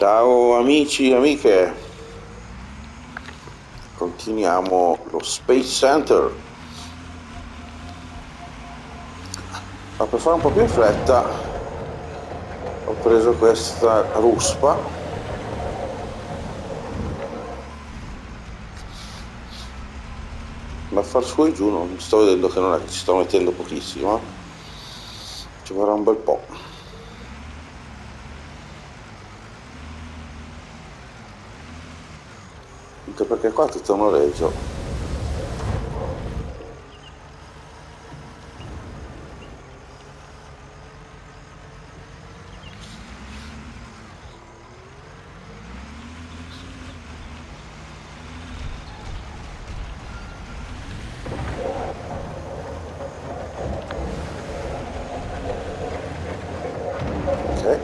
Ciao amici e amiche, continuiamo lo Space Center. Ma per fare un po' più in fretta ho preso questa ruspa, ma far su e giù non sto vedendo che non è che ci sto mettendo pochissimo, ci vorrà un bel po'. Anche perché qua è tutto un noleggio. Ok.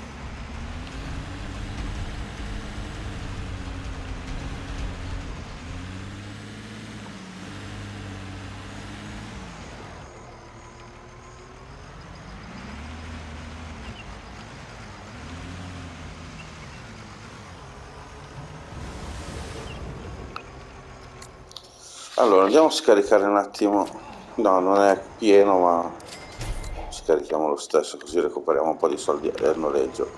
Allora andiamo a scaricare un attimo. No, non è pieno, ma scarichiamo lo stesso così recuperiamo un po' di soldi al noleggio.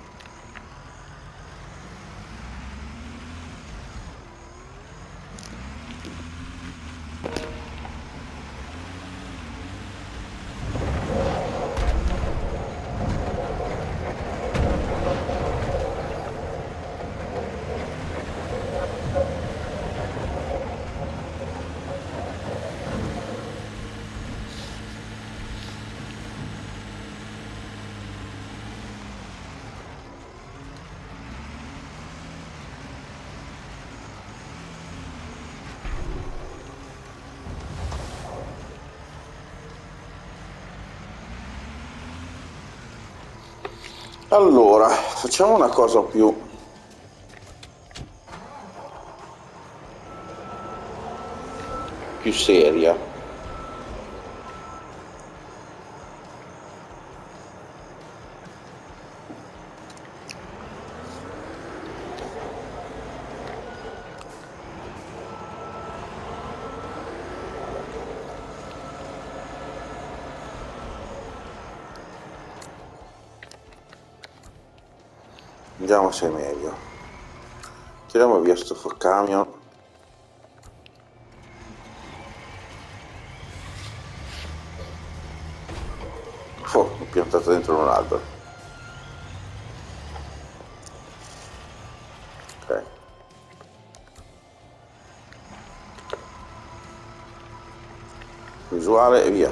Allora, facciamo una cosa più seria. Vediamo se è meglio. Tiriamo via sto camion. Oh, l'ho piantato dentro un albero. Ok. Visuale e via.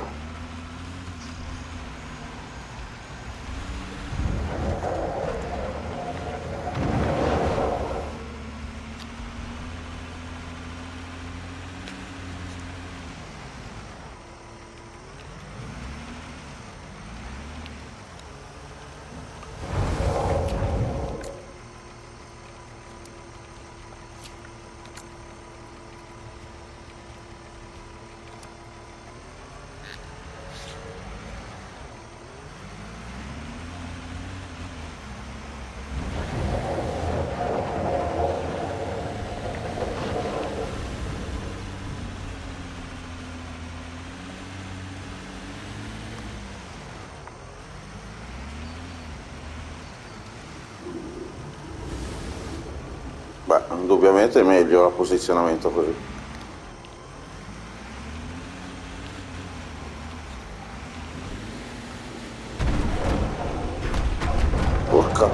Beh, indubbiamente è meglio il posizionamento così. Porca.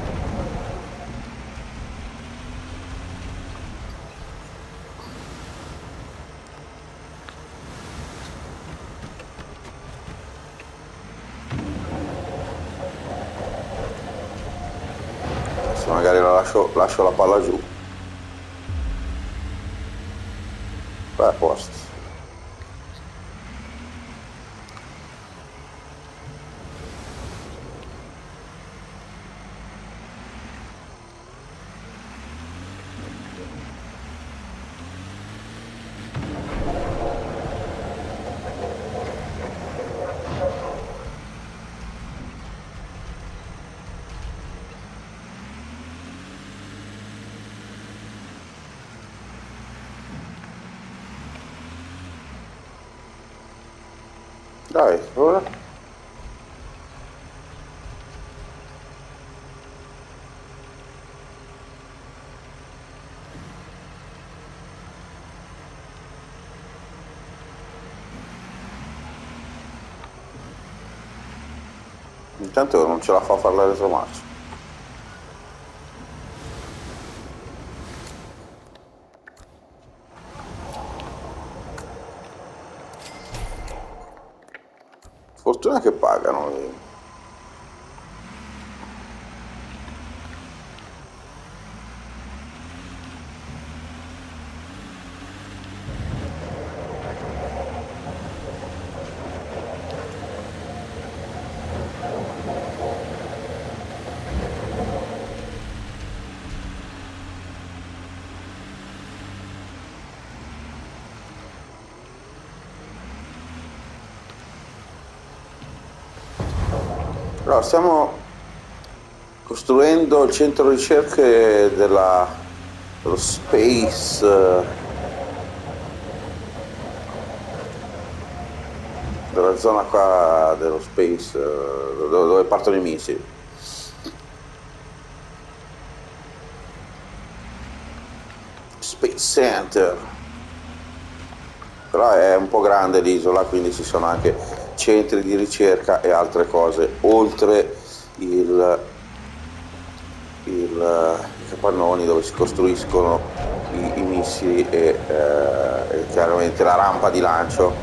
Adesso magari lascio la palla giù. Beh, a posto. Dai, ora. Intanto non ce la fa a fare la retromarcia. Fortuna che pagano. Allora, stiamo costruendo il centro ricerche dello space, della zona qua dello space, dove partono i missili. Space Center. Però è un po' grande l'isola, quindi ci sono anche centri di ricerca e altre cose, oltre i capannoni dove si costruiscono i missili e chiaramente la rampa di lancio.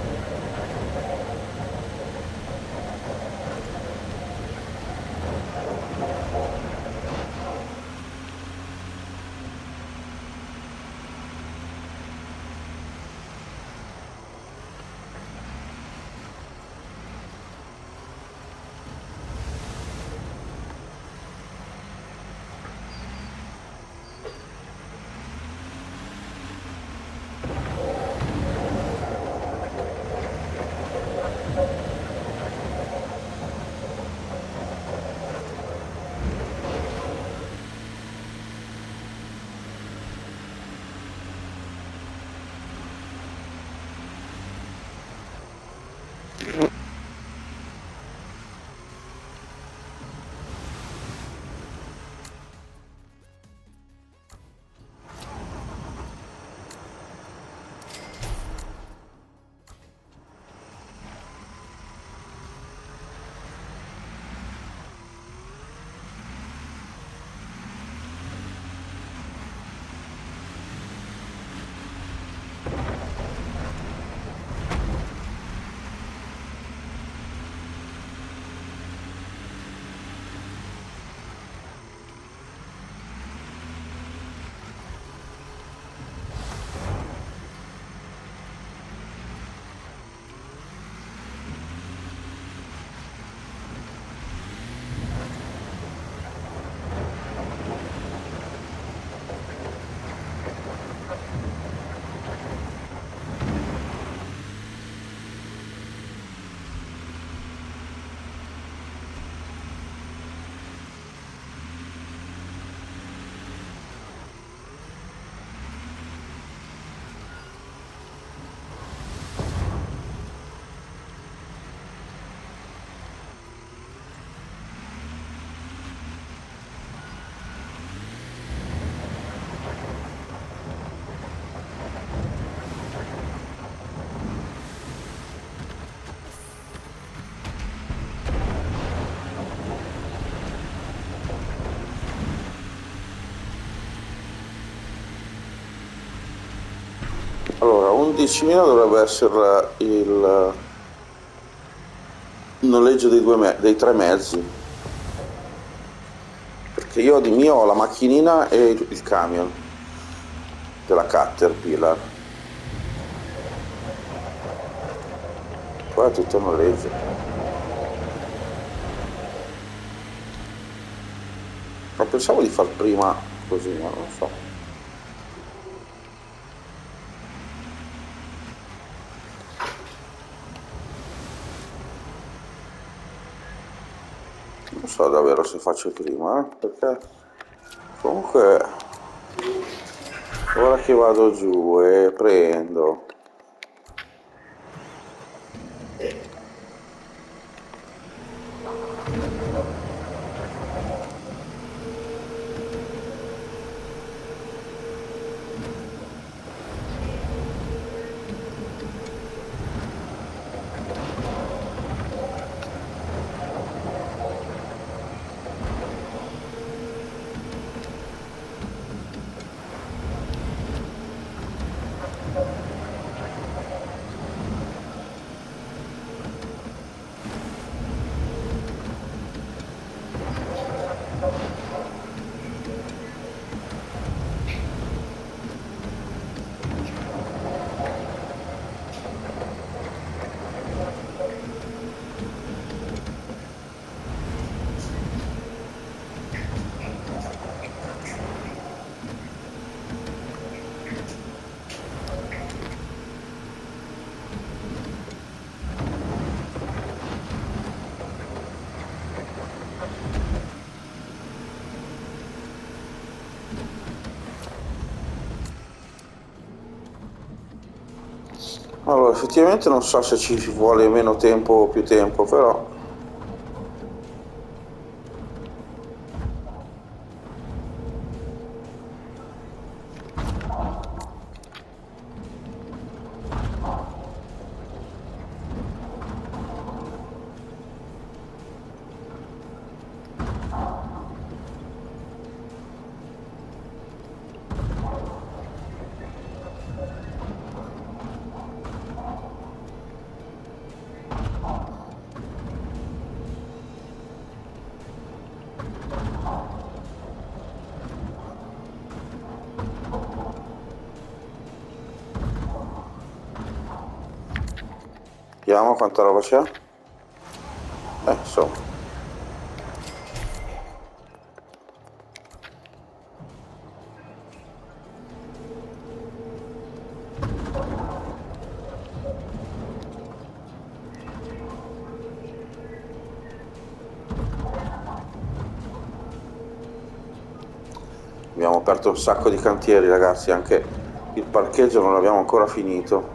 Allora, 11.000 dovrebbe essere il noleggio dei tre mezzi, perché io di mio ho la macchinina e il camion della Caterpillar, poi è tutto noleggio. Ma pensavo di far prima così, ma non so. Non so davvero se faccio prima, perché comunque ora che vado giù e prendo Allora, effettivamente non so se ci vuole meno tempo o più tempo, però... Vediamo quanta roba c'è. Insomma. Abbiamo aperto un sacco di cantieri, ragazzi, anche il parcheggio non l'abbiamo ancora finito.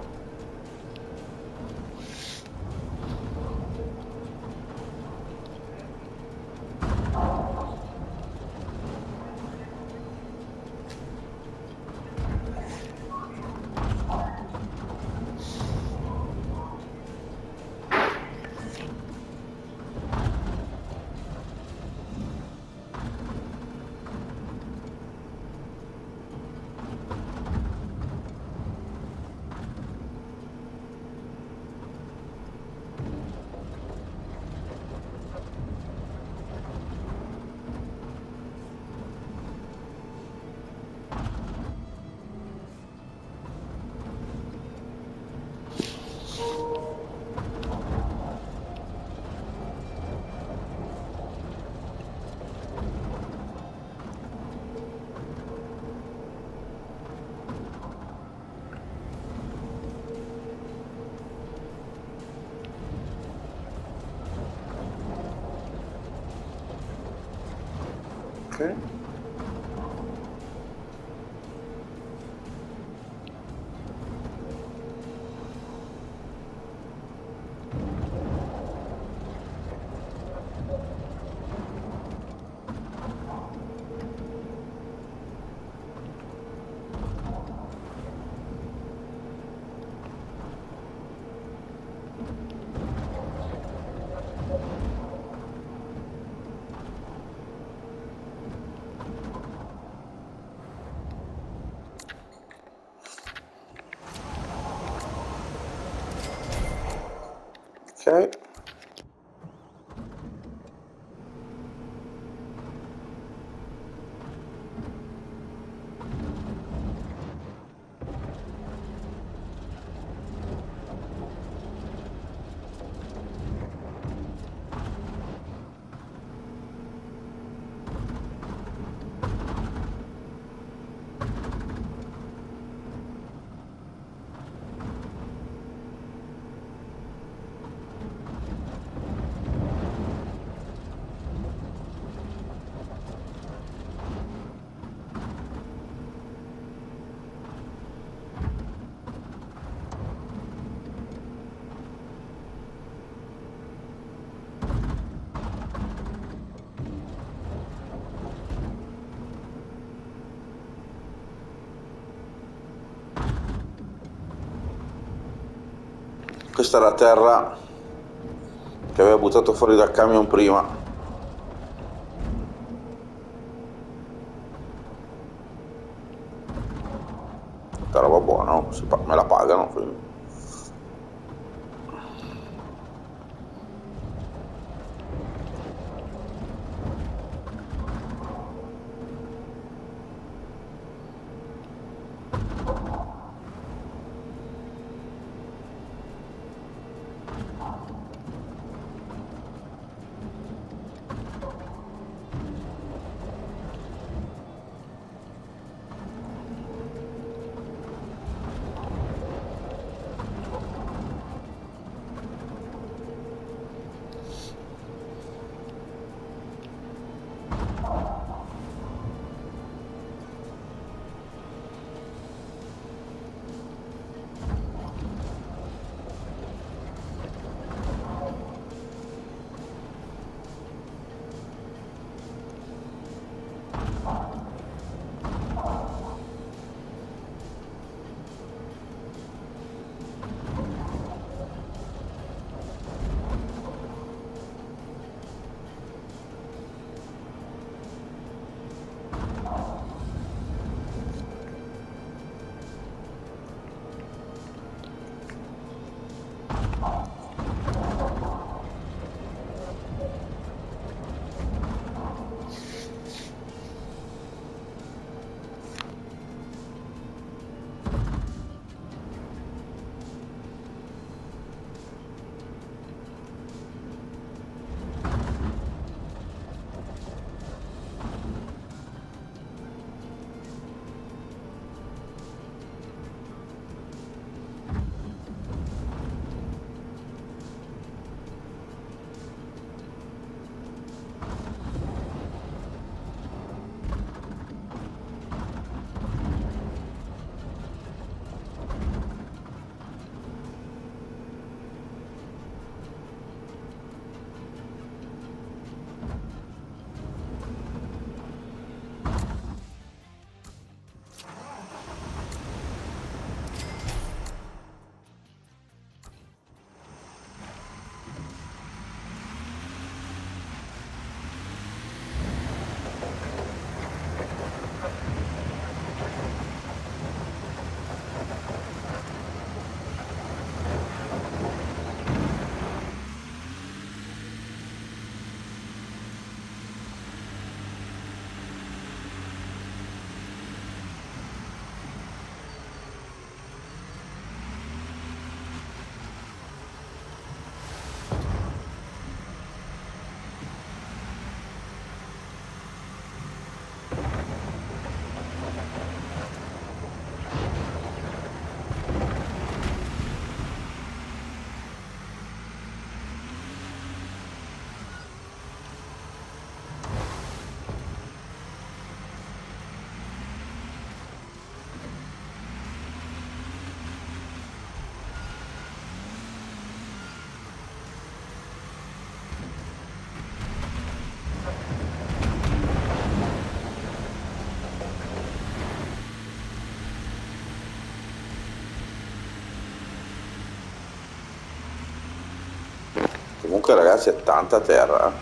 Ok. Ok. Questa è la terra che aveva buttato fuori dal camion prima. Che roba buona, no? Me la pagano, quindi. Comunque ragazzi è tanta terra.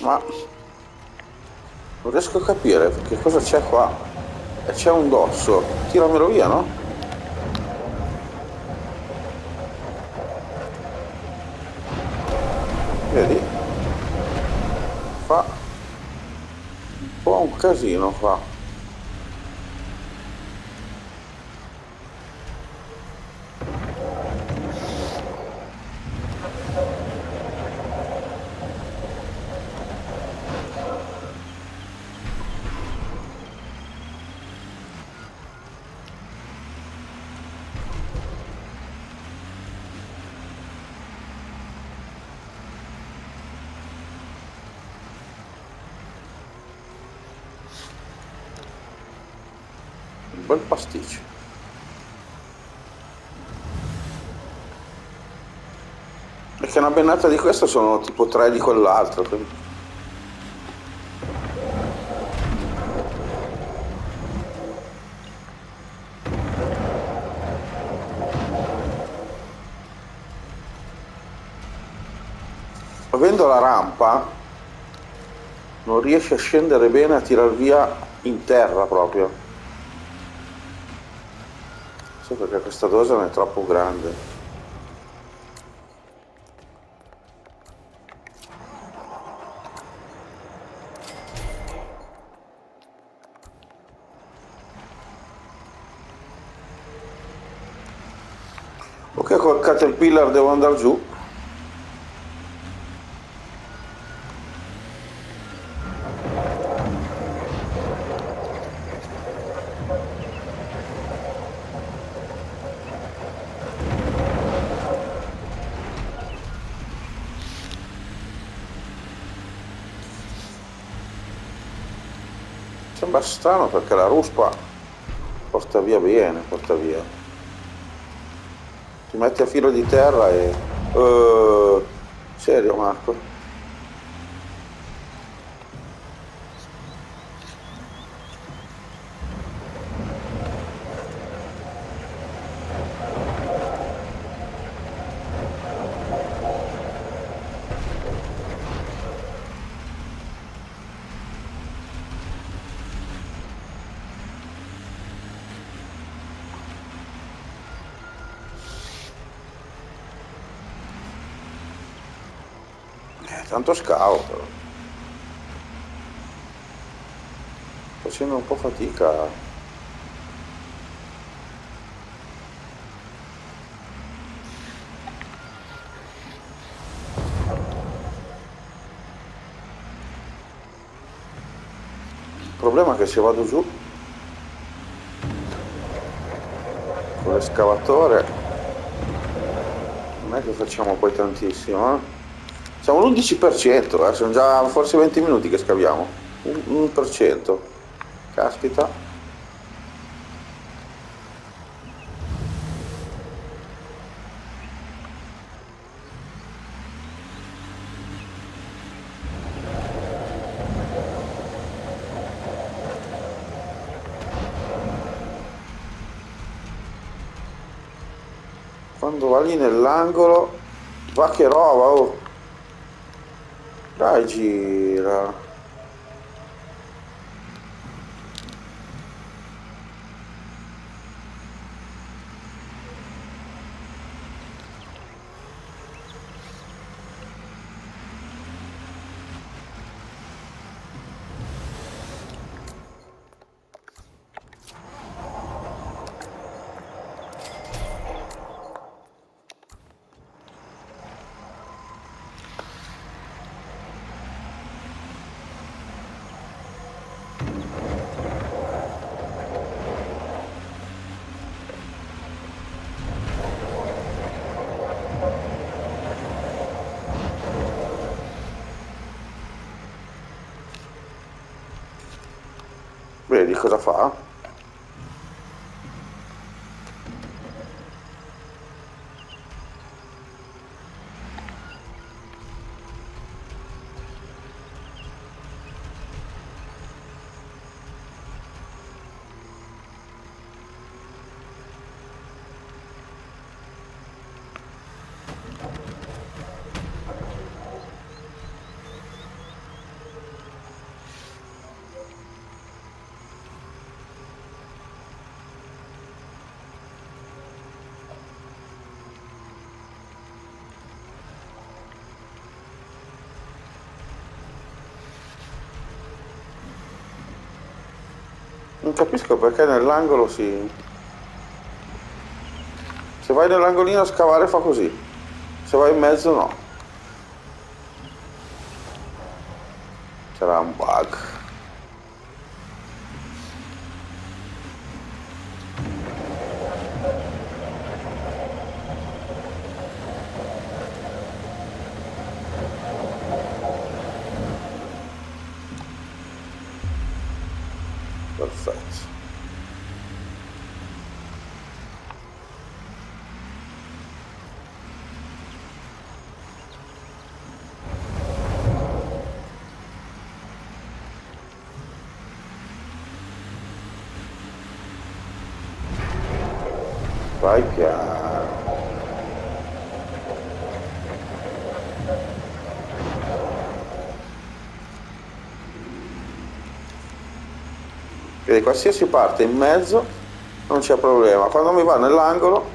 Ma non riesco a capire che cosa c'è qua. E c'è un dosso. Tiramelo via, no? Vedi? Fa un po' un casino qua. Un bel pasticcio. Perché una bennata di questo sono tipo 3 di quell'altro. Quindi... avendo la rampa non riesce a scendere bene, a tirar via in terra proprio. Sì, perché questa dose non è troppo grande. Ok, col Caterpillar devo andare giù. Sembra strano perché la ruspa porta via bene, porta via. Ti metti a filo di terra e... serio Marco? Tanto scavo però. Sto facendo un po' fatica. Il problema è che se vado giù con l'escavatore non è che facciamo poi tantissimo, eh? Siamo all'11%, sono già forse 20 minuti che scaviamo. 1%. Caspita. Quando va lì nell'angolo, va che roba, oh. Dai, gira. Vedi cosa fa? Non capisco perché nell'angolo si... Se vai nell'angolino a scavare fa così, se vai in mezzo no. Sarà un bug. Perfetto. Vai piano. Vedi, qualsiasi parte in mezzo non c'è problema. Quando mi va nell'angolo...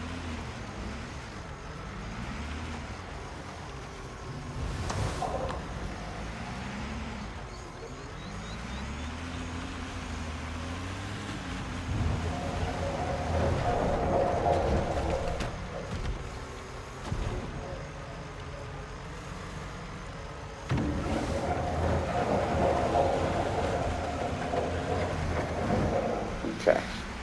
Ok.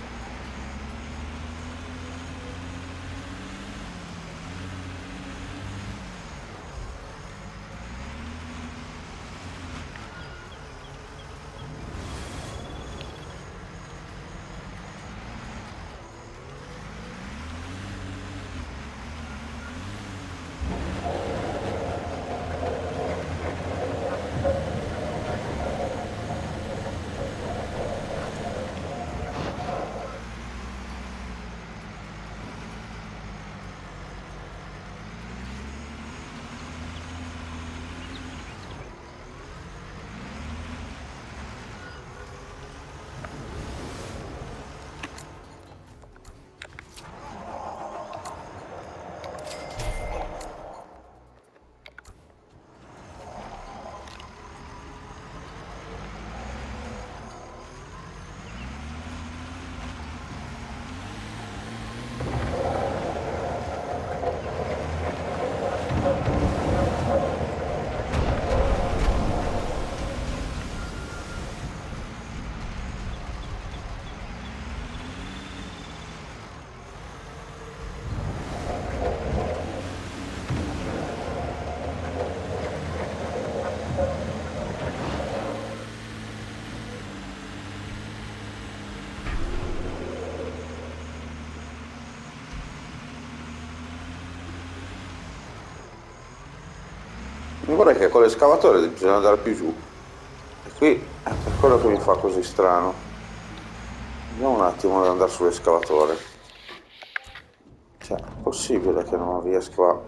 Non vorrei che con l'escavatore bisogna andare più giù. E qui è per quello che mi fa così strano. Vediamo un attimo ad andare sull'escavatore. Cioè, è possibile che non riesco a...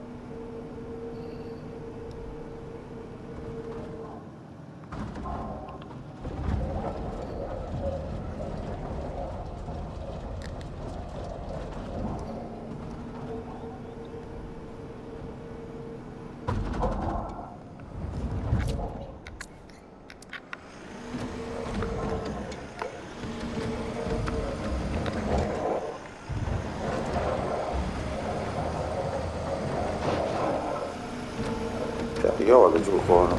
Cioè, io vado giù con...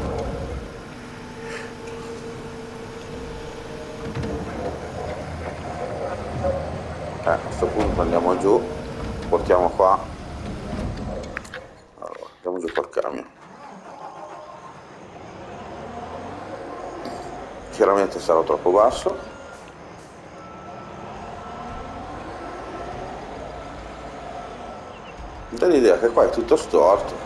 a questo punto andiamo giù, portiamo qua. Allora, andiamo giù col camion. Chiaramente sarò troppo basso. Dà l'idea che qua è tutto storto.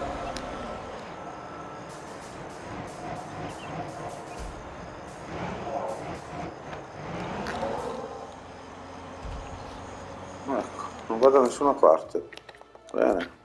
Ecco, non vado da nessuna parte. Bene.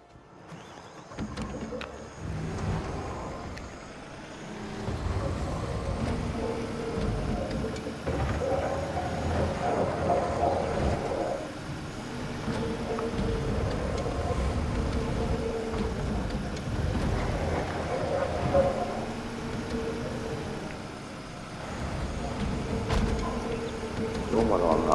Oh madonna.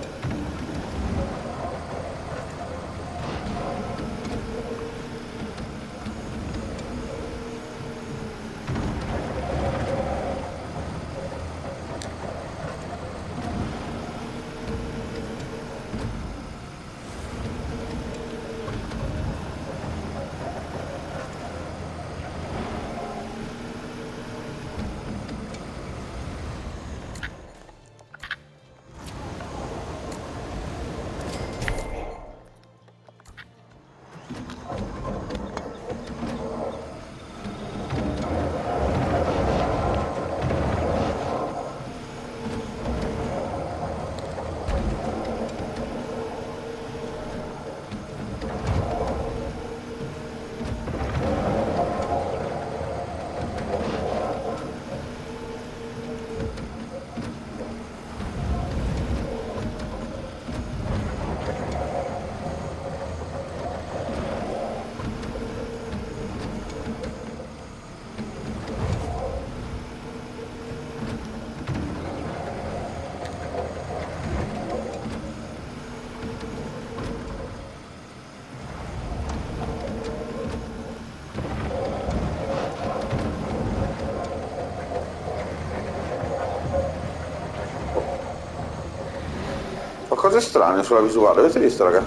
Cose strane sulla visuale, avete visto raga?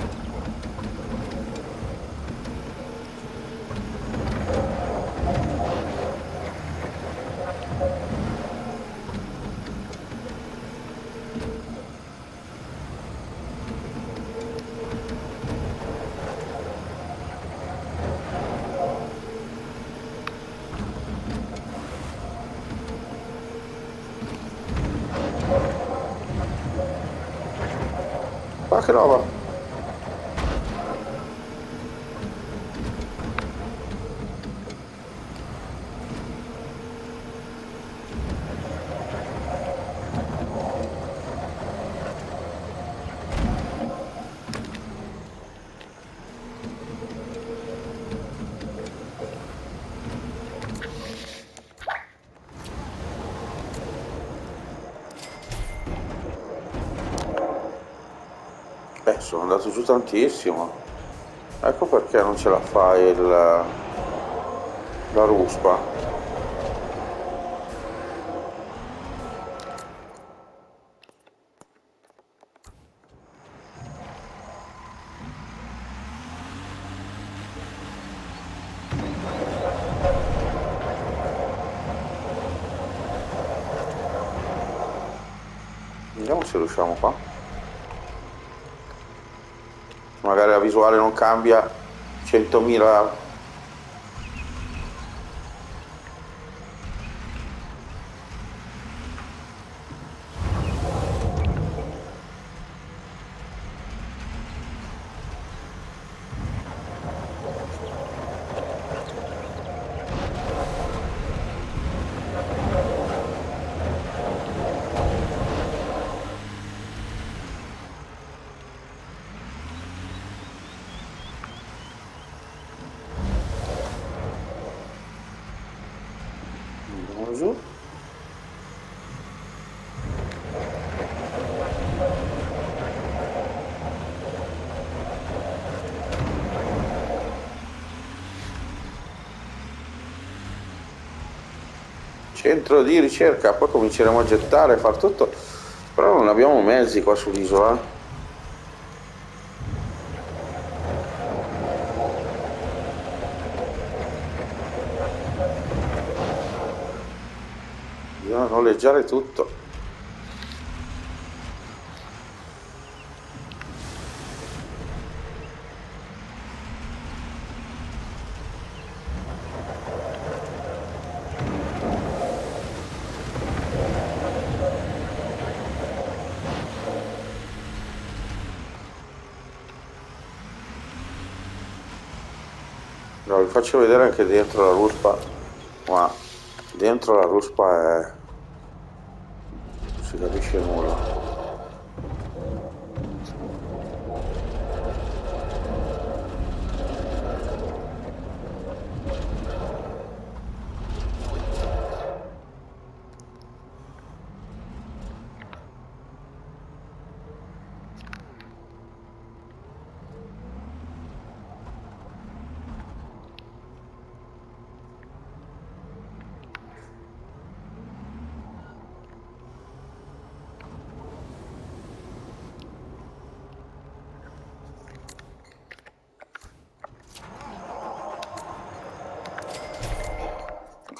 Ma che roba? Sono andato giù tantissimo. Ecco perché non ce la fa la ruspa. Vediamo se riusciamo qua. Magari la visuale non cambia 100.000. Giù. Centro di ricerca, poi cominceremo a gettare, a far tutto, però non abbiamo mezzi qua sull'isola. Bisogna noleggiare tutto. No, vi faccio vedere anche dentro la ruspa, ma dentro la ruspa è... non si capisce nulla.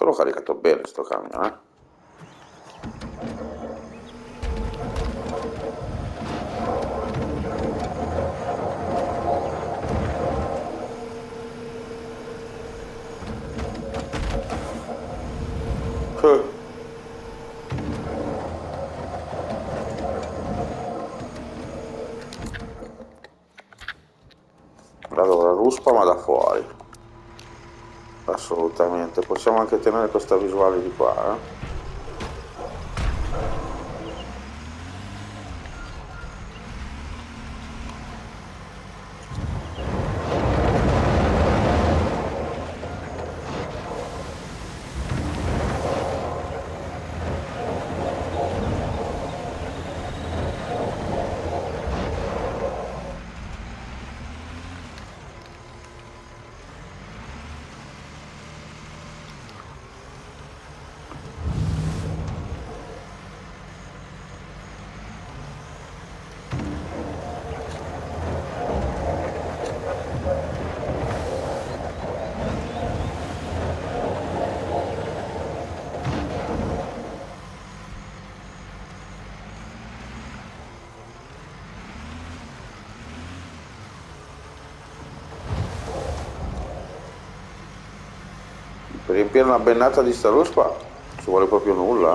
Però l'ho caricato bene sto camion, eh. Allora, ruspa ma da fuori. Assolutamente. Possiamo anche tenere questa visuale di qua, eh. Per riempire una bennata di sta ruspa ci vuole proprio nulla.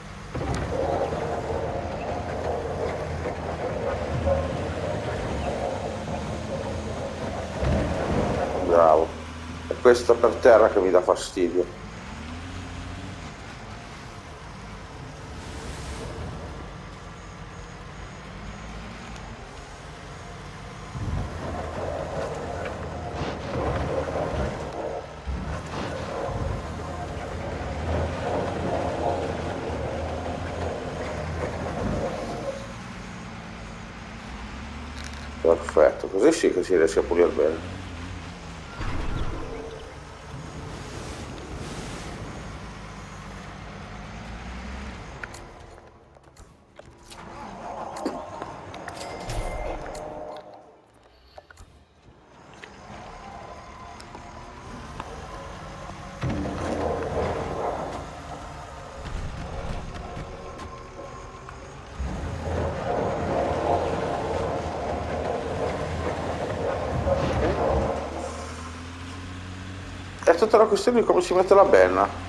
Bravo. È questa per terra che mi dà fastidio. Perfetto, così sì che si riesce a pulire bene. È tutta la questione di come si mette la benna.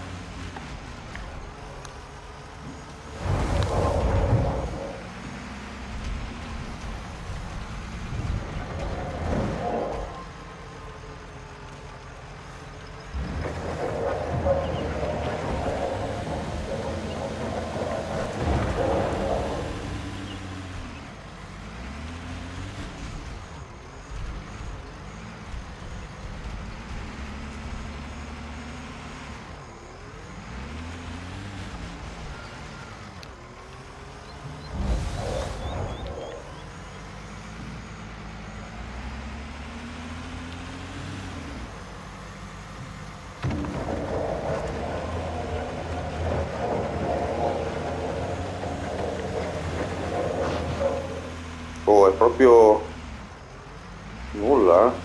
Oh, è proprio nulla, eh?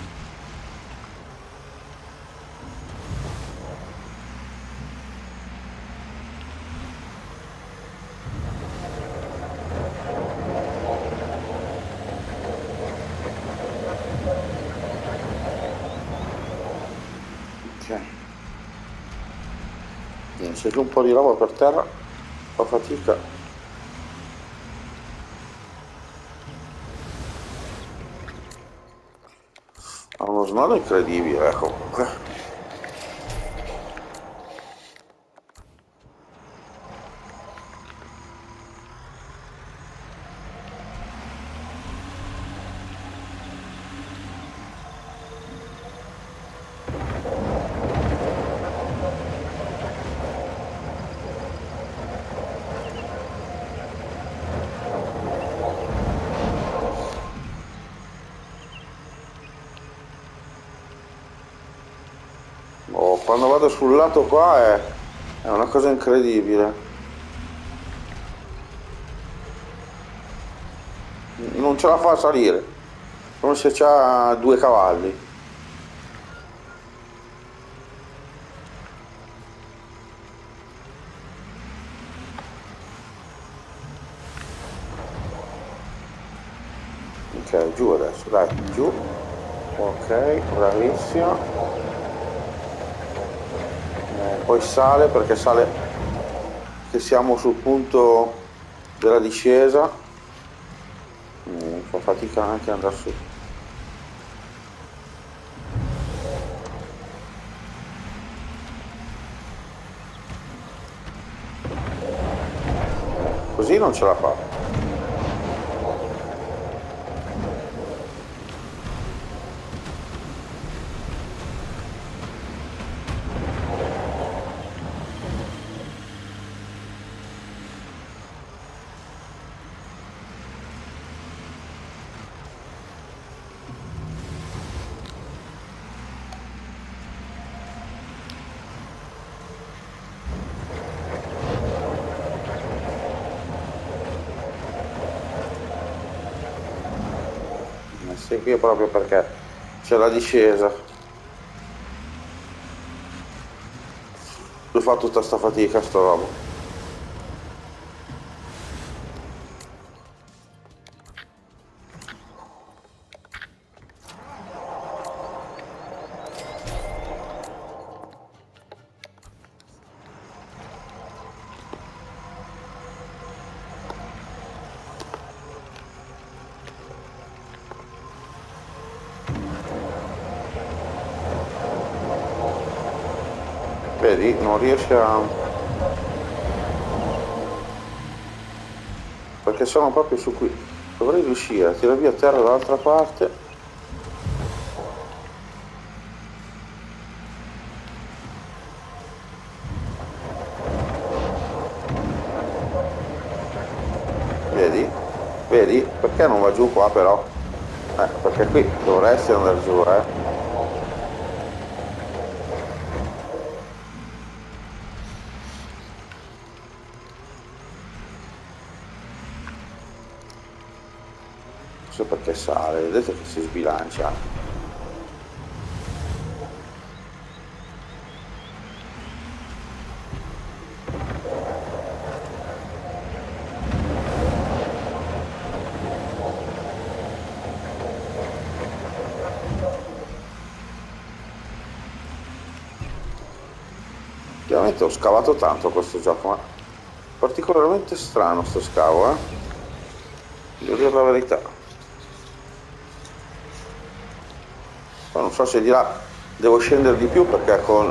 Ok. C'è giù un po' di roba per terra, fa fatica. Ha uno snodo incredibile, comunque. Oh, quando vado sul lato qua è una cosa incredibile. Non ce la fa a salire, come se c'ha 2 cavalli. Ok, giù adesso, dai, giù. Ok, bravissima. Poi sale perché sale che siamo sul punto della discesa. Fa fatica anche andare su. Così non ce la fa. Sì, qui è proprio perché c'è la discesa. Ho fatto tutta sta fatica, sta roba. Vedi, non riesce a... perché sono proprio su qui. Dovrei riuscire a tirare via terra dall'altra parte. Vedi? Vedi? Perché non va giù qua però? Perché qui dovresti andare giù, eh. Non so perché sale, vedete che si sbilancia. Ovviamente ho scavato tanto questo gioco, ma particolarmente strano sto scavo, eh. Devo dire la verità. Poi non so se di là devo scendere di più perché con...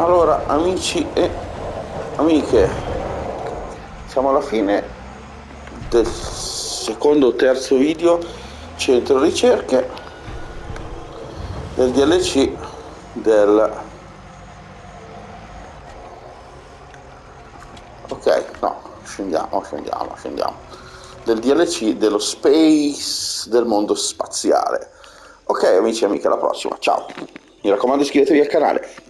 Allora, amici e amiche, siamo alla fine del secondo o terzo video centro ricerche del DLC del... Ok, no, scendiamo, del DLC dello space, del mondo spaziale. Ok amici e amiche, alla prossima, ciao, mi raccomando iscrivetevi al canale.